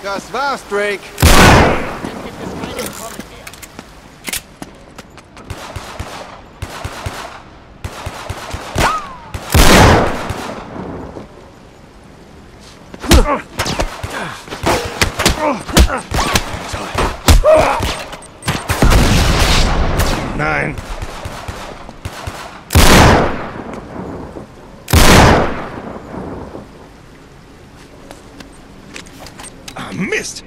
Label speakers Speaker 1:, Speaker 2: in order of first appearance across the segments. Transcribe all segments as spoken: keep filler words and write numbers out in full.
Speaker 1: Das war's, Drake.
Speaker 2: Dann gibt es keine Entkommen mehr.
Speaker 3: Nein. Ah, Mist.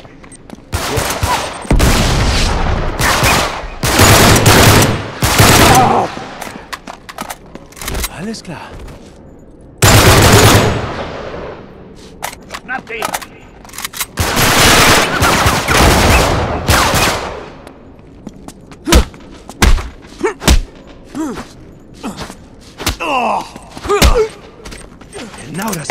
Speaker 4: Alles klar.
Speaker 2: Schnapp den!
Speaker 4: Genau das.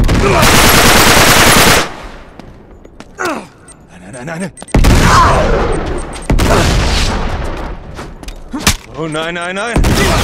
Speaker 4: Nein, nein, nein, nein.
Speaker 3: Oh nein, nein, nein.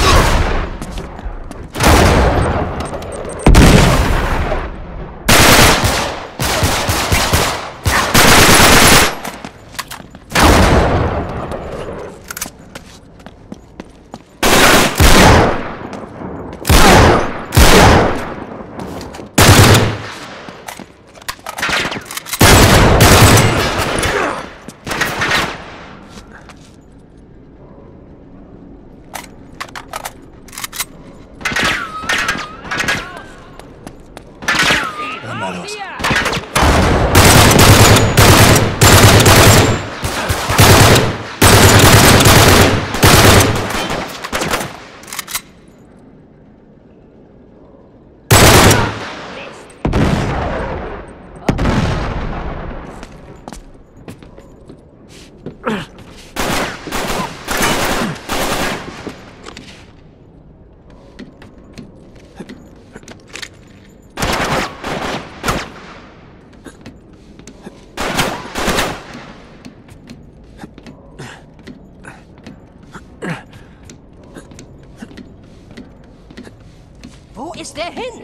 Speaker 4: Na los.
Speaker 2: Wo ist der hin?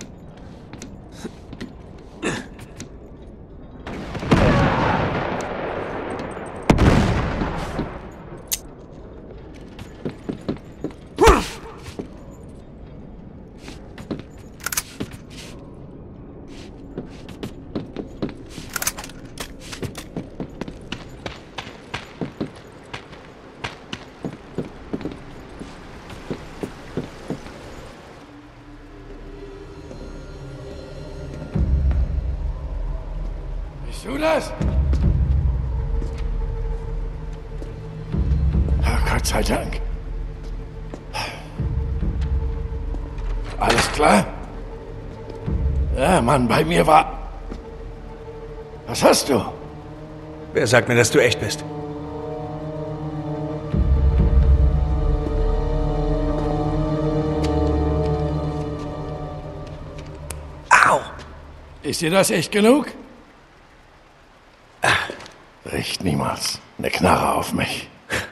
Speaker 5: Bist du das? Oh, Gott sei Dank. Alles klar? Ja, Mann, bei mir war... Was hast du?
Speaker 4: Wer sagt mir, dass du echt bist? Au!
Speaker 5: Ist dir das echt genug? Richt niemals eine Knarre auf mich.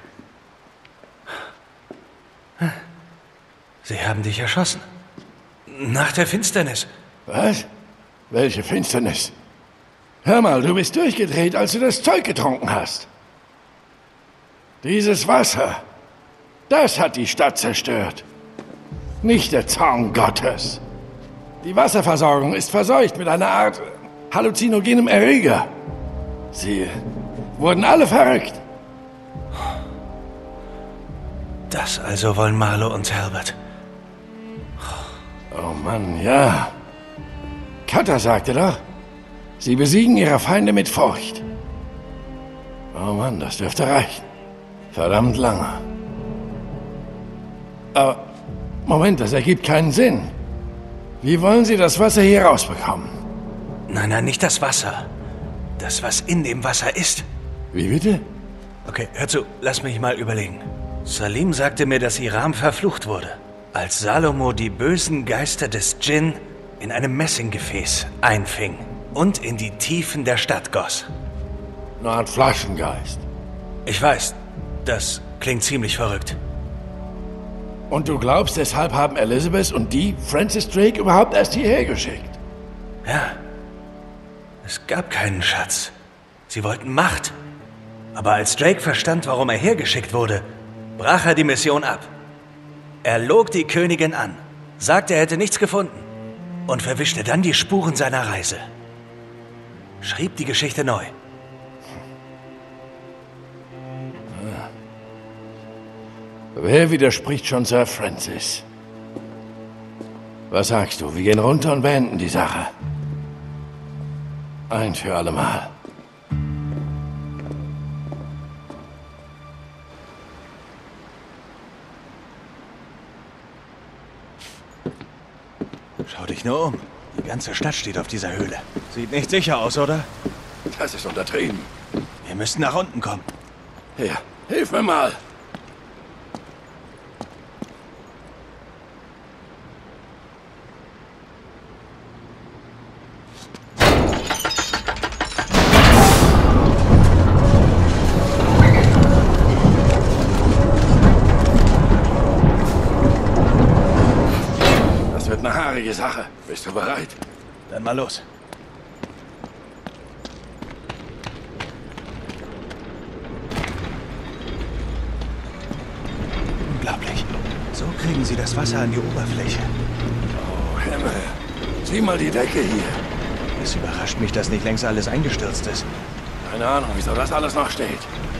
Speaker 4: Sie haben dich erschossen. Nach der Finsternis.
Speaker 5: Was? Welche Finsternis? Hör mal, du bist durchgedreht, als du das Zeug getrunken hast. Dieses Wasser, das hat die Stadt zerstört. Nicht der Zorn Gottes. Die Wasserversorgung ist verseucht mit einer Art halluzinogenem Erreger. Sie wurden alle verrückt.
Speaker 4: Das also wollen Marlo und Herbert.
Speaker 5: Oh Mann, ja. Cutter sagte doch, sie besiegen ihre Feinde mit Furcht. Oh Mann, das dürfte reichen. Verdammt lange. Aber, Moment, das ergibt keinen Sinn. Wie wollen Sie das Wasser hier rausbekommen?
Speaker 4: Nein, nein, nicht das Wasser. Das, was in dem Wasser ist.
Speaker 5: Wie bitte?
Speaker 4: Okay, hör zu, lass mich mal überlegen. Salim sagte mir, dass Iram verflucht wurde, als Salomo die bösen Geister des Djinn in einem Messinggefäß einfing und in die Tiefen der Stadt goss.
Speaker 5: Nur ein Flaschengeist.
Speaker 4: Ich weiß, das klingt ziemlich verrückt.
Speaker 5: Und du glaubst, deshalb haben Elizabeth und die Francis Drake überhaupt erst hierher geschickt?
Speaker 4: Ja, es gab keinen Schatz. Sie wollten Macht. Aber als Drake verstand, warum er hergeschickt wurde, brach er die Mission ab. Er log die Königin an, sagte, er hätte nichts gefunden und verwischte dann die Spuren seiner Reise. Schrieb die Geschichte neu.
Speaker 5: Wer widerspricht schon Sir Francis? Was sagst du? Wir gehen runter und beenden die Sache. Ein für alle Mal.
Speaker 4: Schau dich nur um. Die ganze Stadt steht auf dieser Höhle. Sieht nicht sicher aus, oder?
Speaker 5: Das ist untertrieben.
Speaker 4: Wir müssen nach unten kommen.
Speaker 5: Hier, hilf mir mal. Das wird eine haarige Sache. Bist du bereit?
Speaker 4: Dann mal los. Unglaublich. So kriegen sie das Wasser an die Oberfläche.
Speaker 5: Oh, Himmel. Sieh mal die Decke hier.
Speaker 4: Es überrascht mich, dass nicht längst alles eingestürzt ist.
Speaker 5: Keine Ahnung, wieso das alles noch steht.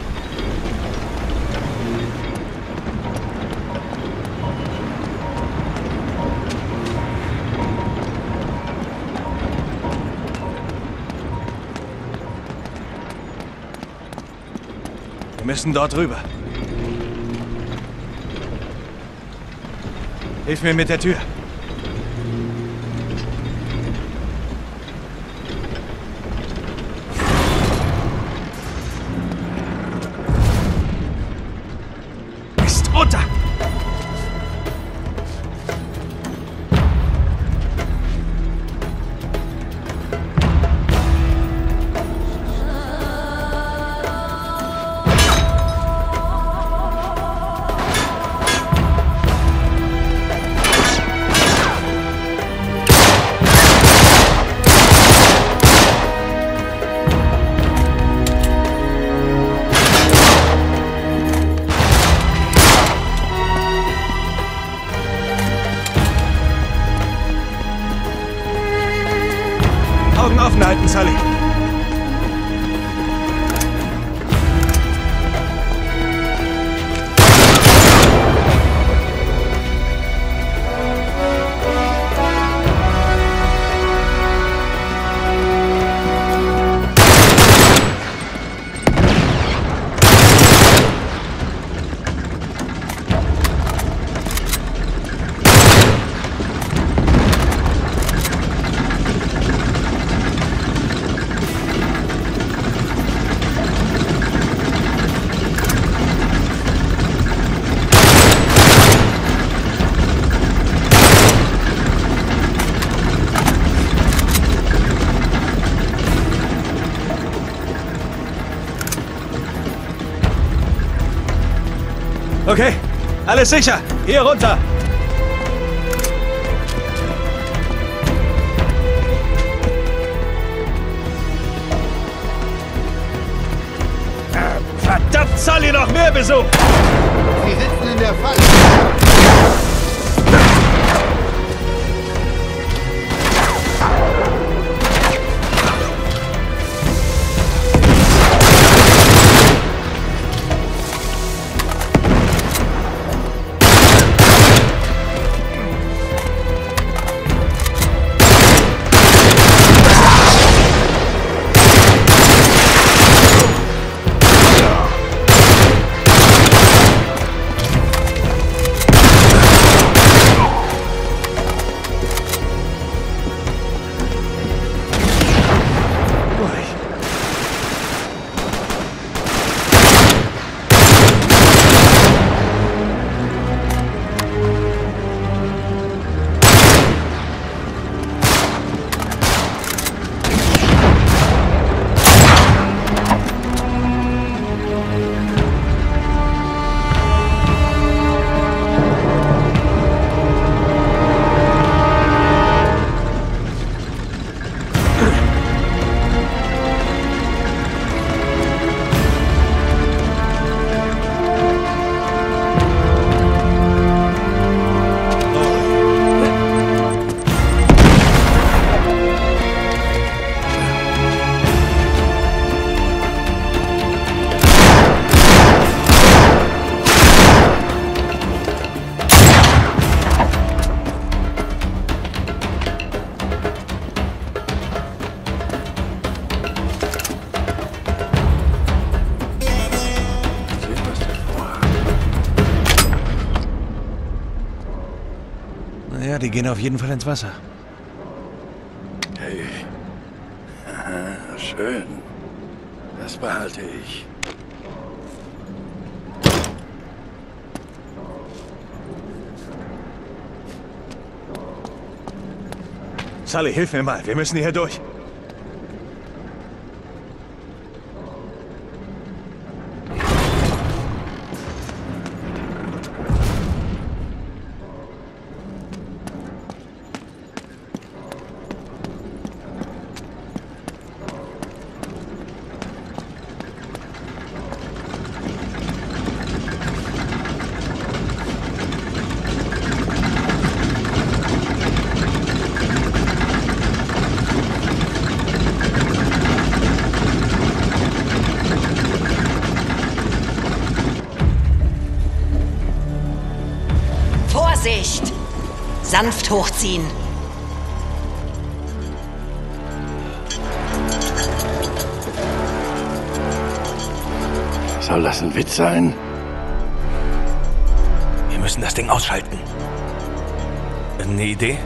Speaker 4: Wir müssen dort rüber. Hilf mir mit der Tür. Ist runter! Augen offen halten, Sully. Okay, alles sicher. Hier runter. Verdammt, Sully, noch mehr Besuch!
Speaker 1: Sie sitzen in der Falle.
Speaker 3: Die gehen auf jeden Fall ins Wasser.
Speaker 5: Hey. Aha, schön. Das behalte ich.
Speaker 3: Sully, hilf mir mal. Wir müssen hier durch.
Speaker 6: Vorsicht! Sanft hochziehen.
Speaker 5: Soll das ein Witz sein?
Speaker 4: Wir müssen das Ding ausschalten. Eine Idee?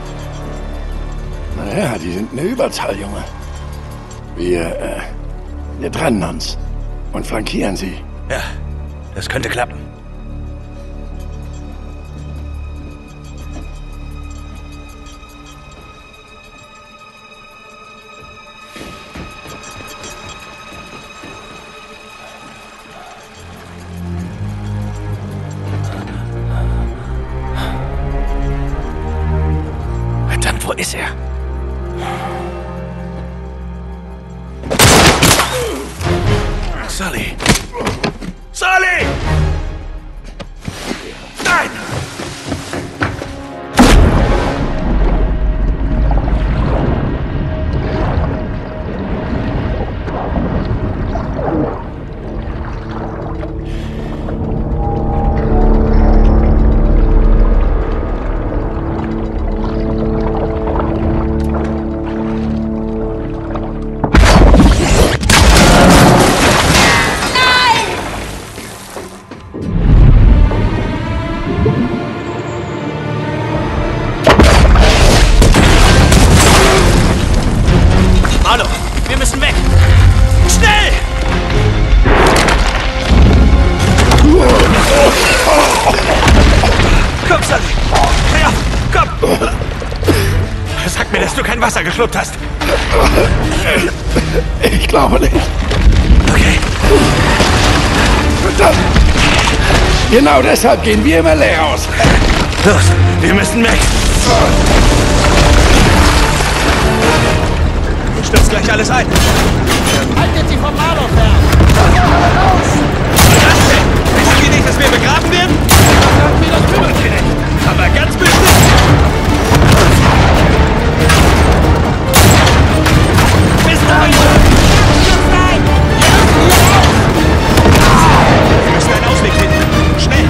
Speaker 5: Naja, die sind eine Überzahl, Junge. Wir, äh, wir trennen uns und flankieren sie.
Speaker 4: Ja, das könnte klappen. Verdammt, wo ist er? Sully! Sully! Nein! Hallo, wir müssen weg! Schnell! Komm, Sully! Ja, komm! Sag mir, dass du kein Wasser geschluckt hast.
Speaker 5: Ich glaube nicht.
Speaker 4: Okay.
Speaker 5: Verdammt! Genau deshalb gehen wir immer leer aus.
Speaker 4: Los, wir müssen weg! Du stürzt gleich alles ein.
Speaker 2: Haltet sie vom Marlow fern!
Speaker 4: Was denn? Wissen Sie nicht, dass wir begraben werden? Das kümmert Sie nicht. Aber ganz bestimmt. Bis dahin! Wir müssen einen Ausweg finden. Schnell!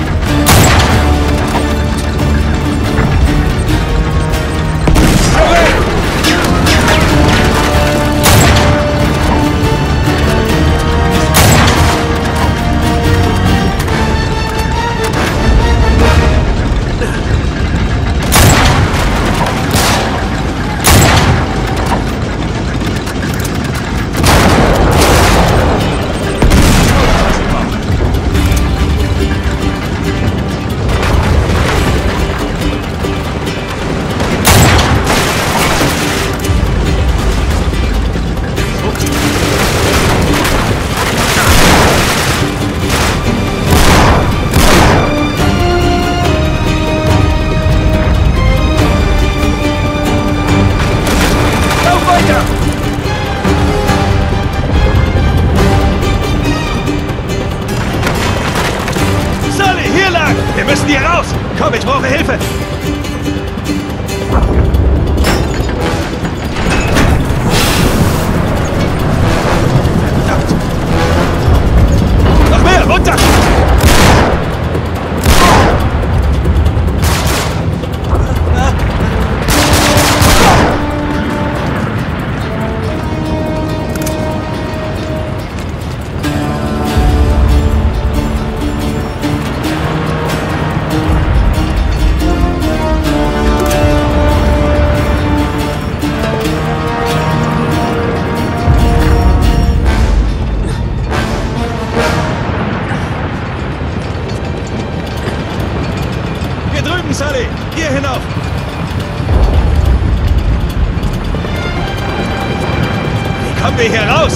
Speaker 3: kommen wir hier raus?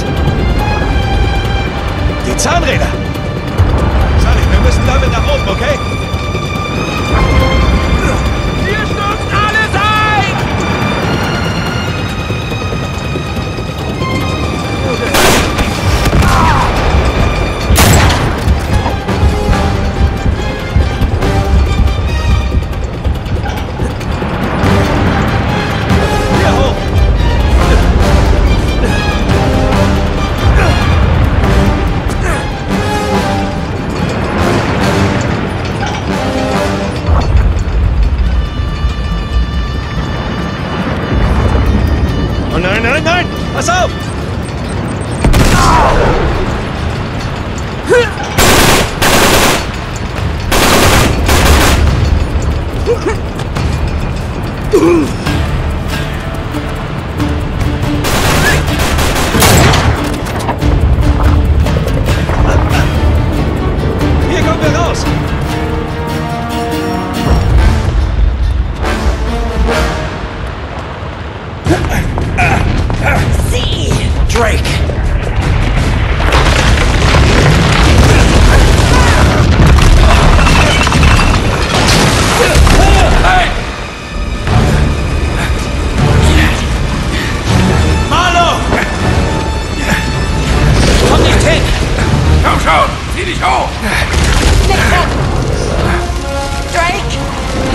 Speaker 3: Die Zahnräder! Sally, wir müssen damit nach oben, okay?
Speaker 2: Ihr stürzt alles ein!
Speaker 3: Hier hoch! Oh nein, nein, nein! Pass auf! Hier kommen wir raus!
Speaker 6: Sie!
Speaker 4: Drake!
Speaker 2: Marlo! Komm nicht hin!
Speaker 5: Komm schon! Zieh dich hoch!
Speaker 6: Nathan! Drake!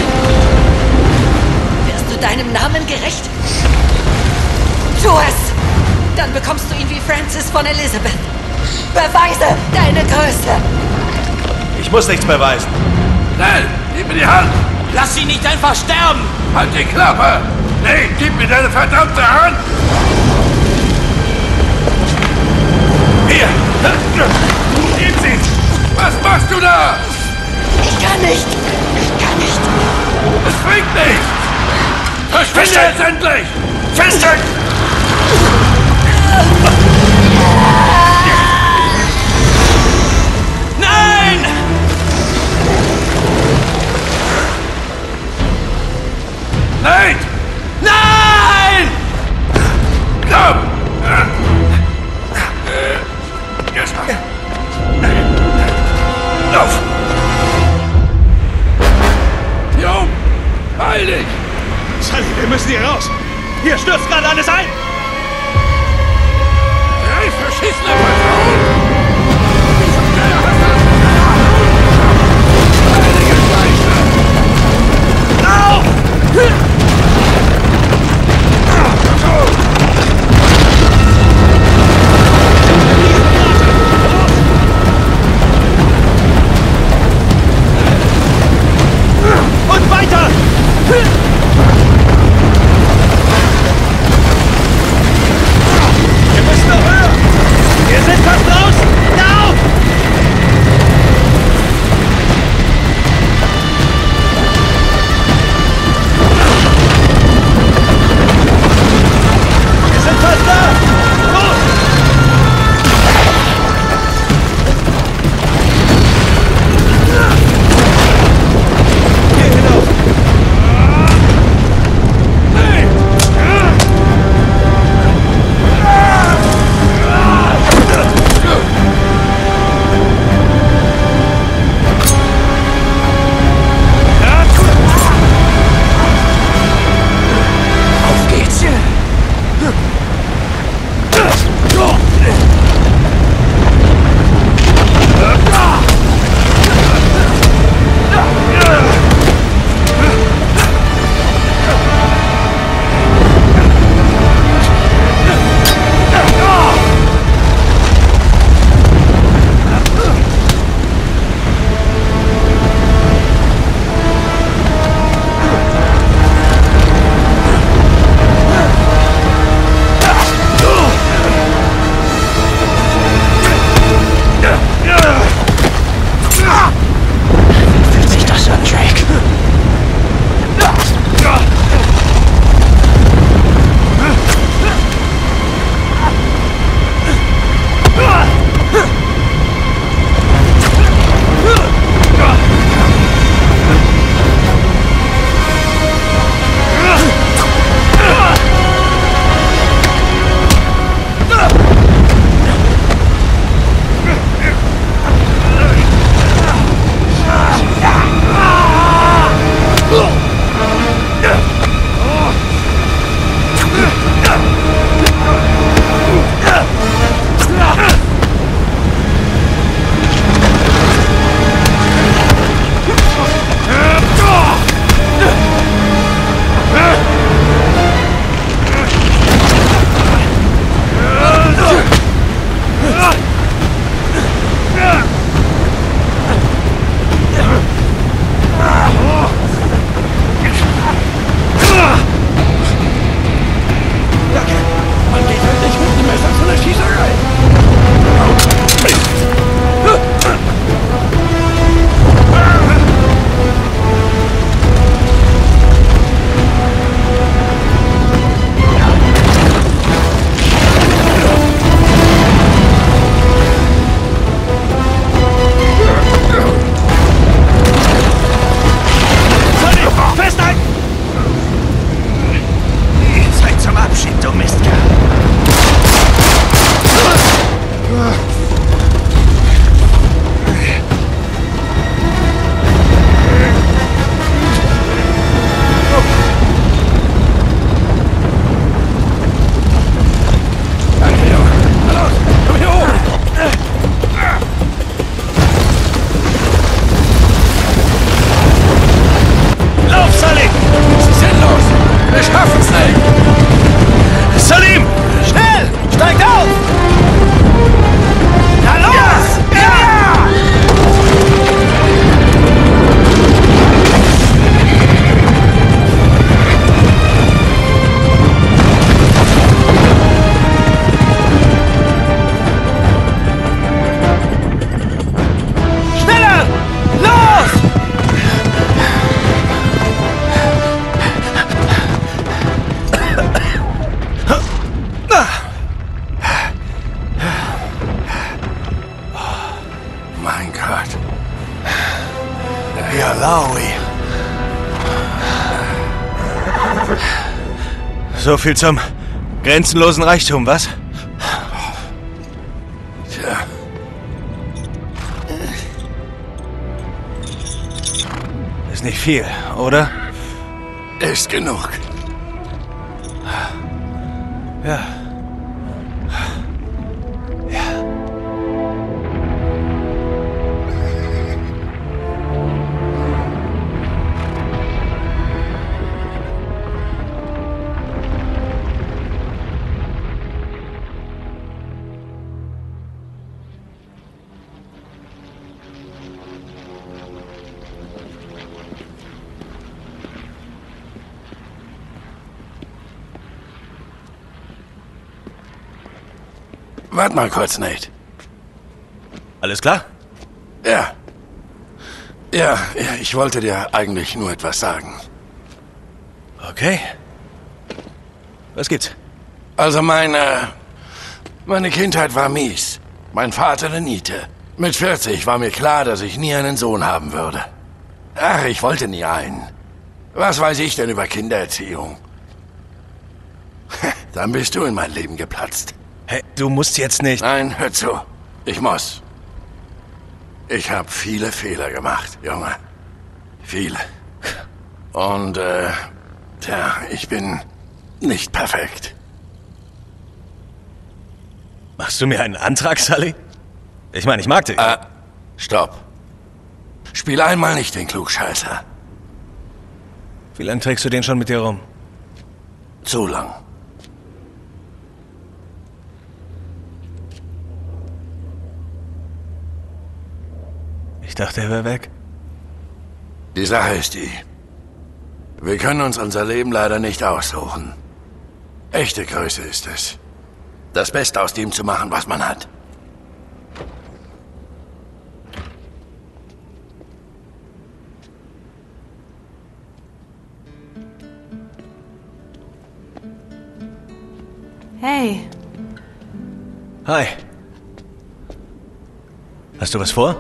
Speaker 6: Wirst du deinem Namen gerecht? Tu es! Dann bekommst du ihn wie Francis von Elizabeth. Beweise deine Größe!
Speaker 3: Ich muss nichts beweisen.
Speaker 5: Schnell! Gib mir die Hand!
Speaker 2: Lass sie nicht einfach sterben!
Speaker 5: Halt die Klappe! Nee, gib mir deine verdammte Hand! Hier! Gib sie! Was machst du da?
Speaker 6: Ich kann nicht! Ich kann nicht!
Speaker 5: Es bringt nichts! Verschwinde jetzt endlich!
Speaker 3: Festhalten!
Speaker 2: Nein!
Speaker 5: Nein!
Speaker 2: Nein!
Speaker 5: Komm! Jetzt mal. Lauf! Jung! Heil dich!
Speaker 3: Sally, wir müssen hier raus! Hier stürzt gerade alles ein!
Speaker 5: Drei verschissene Patronen! Heilige Scheiße!
Speaker 3: Lauf! Und weiter! Wir müssen noch höher! Wir sind fast
Speaker 5: Snake!
Speaker 4: Salim! Schnell! Steigt auf! Na los! Ja! Ja! Schneller! Los!
Speaker 5: Mein Gott.
Speaker 4: Ja, Laui. So viel zum grenzenlosen Reichtum, was?
Speaker 5: Tja.
Speaker 4: Ist nicht viel, oder?
Speaker 5: Ist genug.
Speaker 4: Ja.
Speaker 5: Warte mal kurz, Nate.
Speaker 4: Alles klar?
Speaker 5: Ja. Ja, ja, ich wollte dir eigentlich nur etwas sagen.
Speaker 4: Okay. Was gibt's?
Speaker 5: Also meine... Meine Kindheit war mies. Mein Vater eine Niete. Mit vierzig war mir klar, dass ich nie einen Sohn haben würde. Ach, ich wollte nie einen. Was weiß ich denn über Kindererziehung? Dann bist du in mein Leben geplatzt.
Speaker 4: Hey, du musst jetzt nicht...
Speaker 5: Nein, hör zu. Ich muss. Ich habe viele Fehler gemacht, Junge. Viele. Und, äh... Tja, ich bin nicht perfekt.
Speaker 4: Machst du mir einen Antrag, Sully? Ich meine, ich mag dich.
Speaker 5: Äh, stopp. Spiel einmal nicht den Klugscheißer.
Speaker 4: Wie lange trägst du den schon mit dir rum?
Speaker 5: Zu lang.
Speaker 4: Ich dachte, er wäre weg.
Speaker 5: Die Sache ist die. Wir können uns unser Leben leider nicht aussuchen. Echte Größe ist es. Das Beste aus dem zu machen, was man hat.
Speaker 7: Hey,
Speaker 4: Hi. Hast du was vor?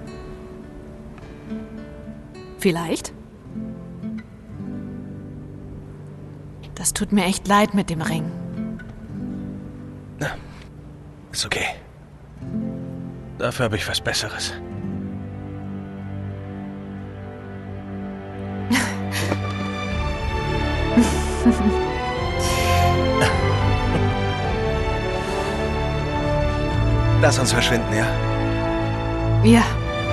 Speaker 7: vielleicht? Das tut mir echt leid mit dem Ring.
Speaker 4: Na, ist okay. Dafür habe ich was Besseres. Lass uns verschwinden, ja?
Speaker 7: Ja.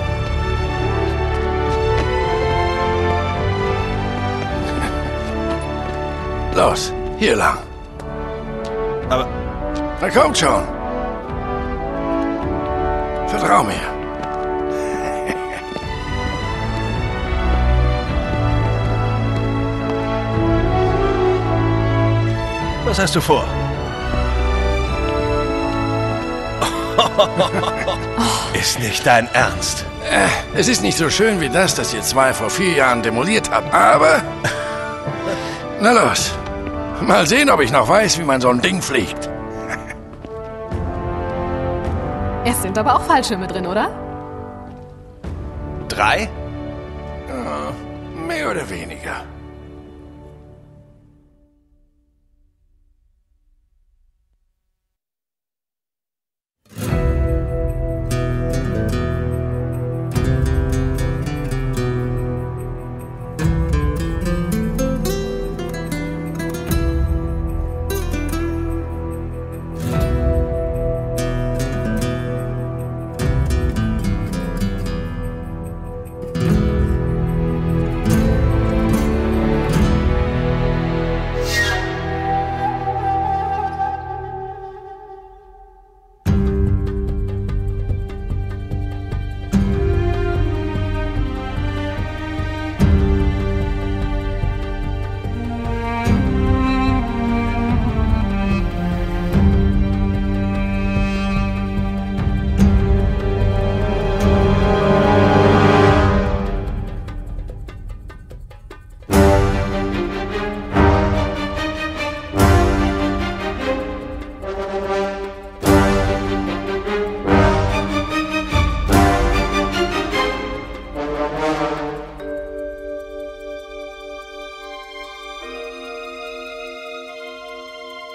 Speaker 5: Los, hier lang.
Speaker 4: Aber
Speaker 5: Na kommt schon. Vertrau mir.
Speaker 4: was hast du vor? Ist nicht dein Ernst.
Speaker 5: Äh, es ist nicht so schön wie das, das ihr zwei vor vier Jahren demoliert habt, aber... Na los. Mal sehen, ob ich noch weiß, wie man so ein Ding fliegt.
Speaker 7: Es sind aber auch Fallschirme drin, oder?
Speaker 4: Drei?
Speaker 5: Ja, mehr oder weniger.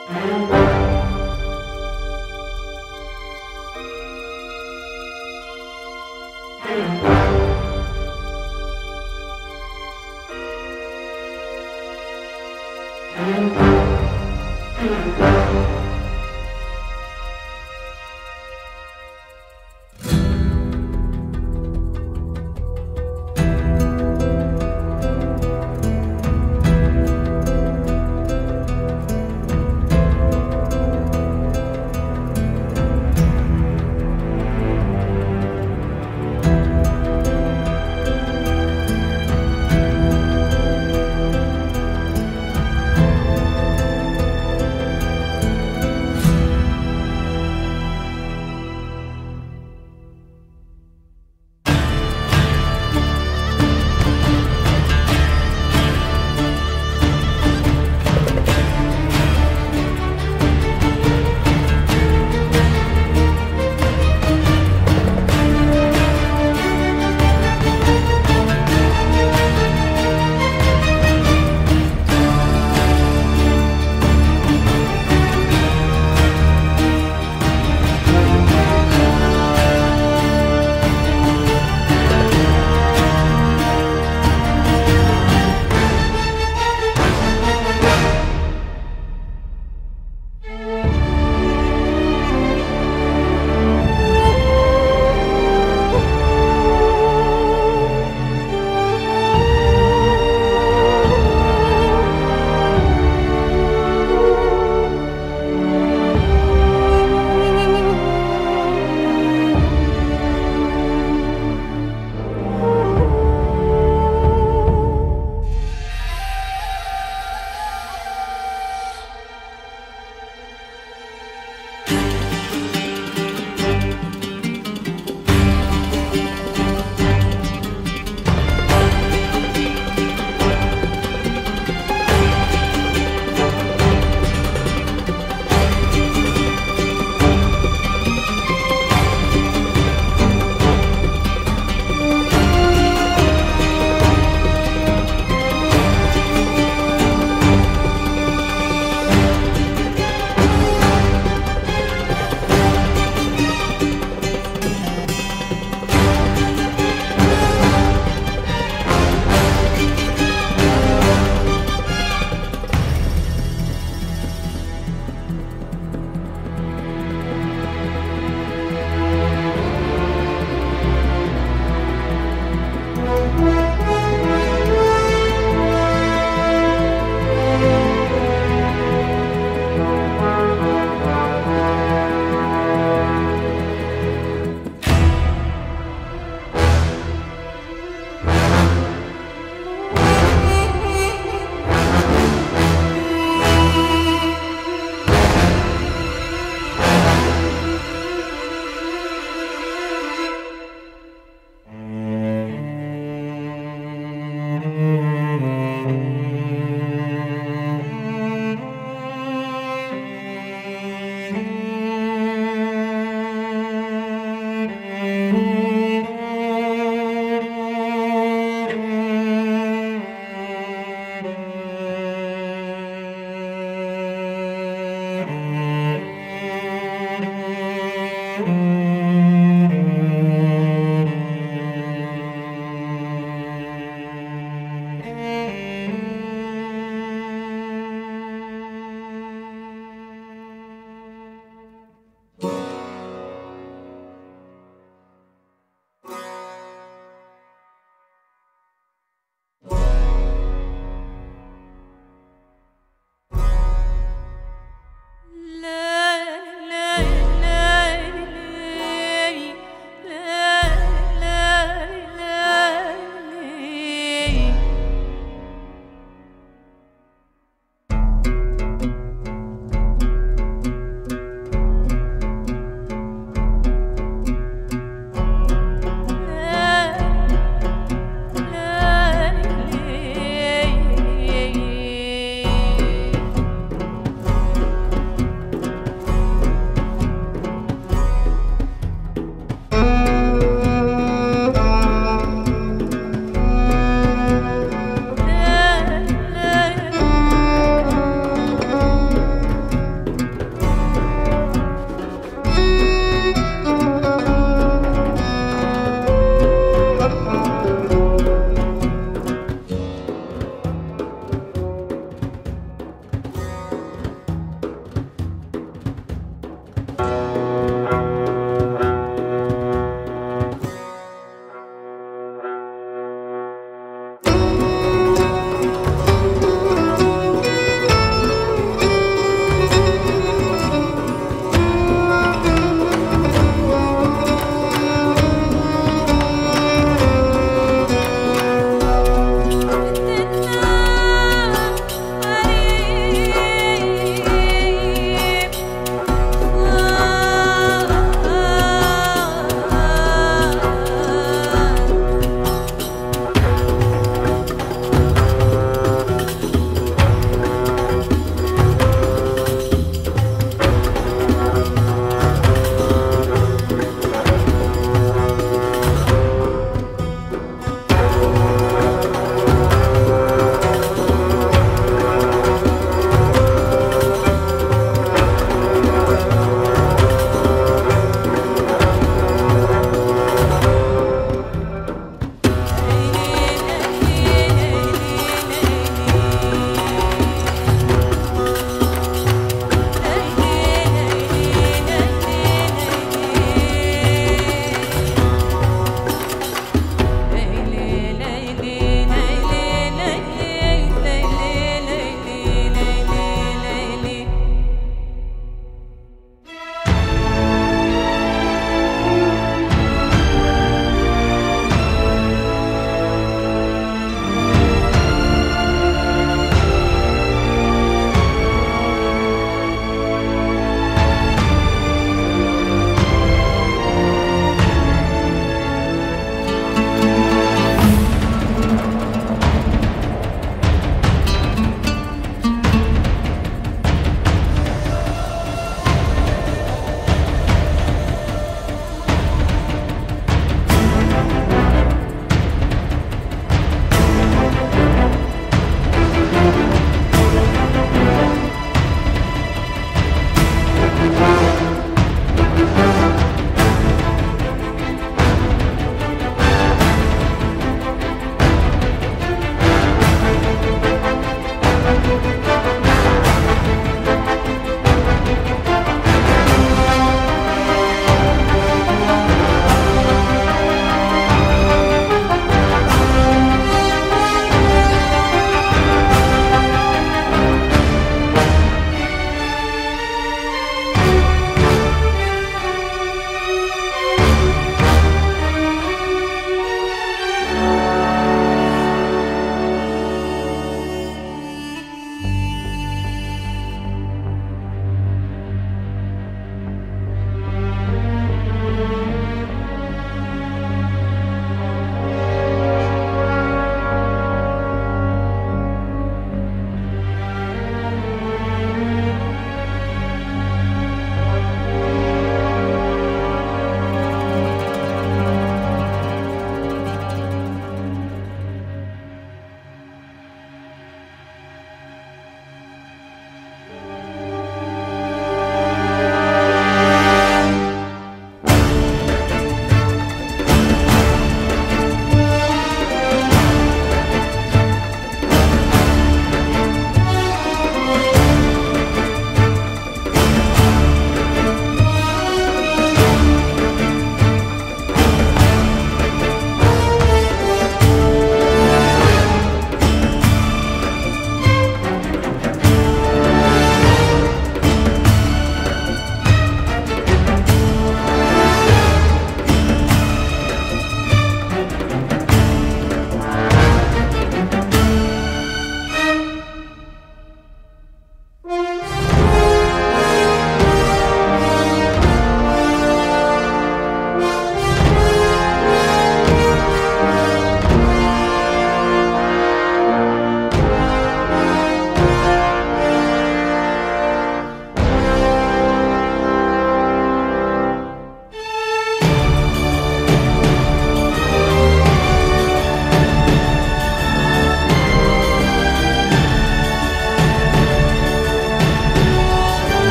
Speaker 8: Thank you.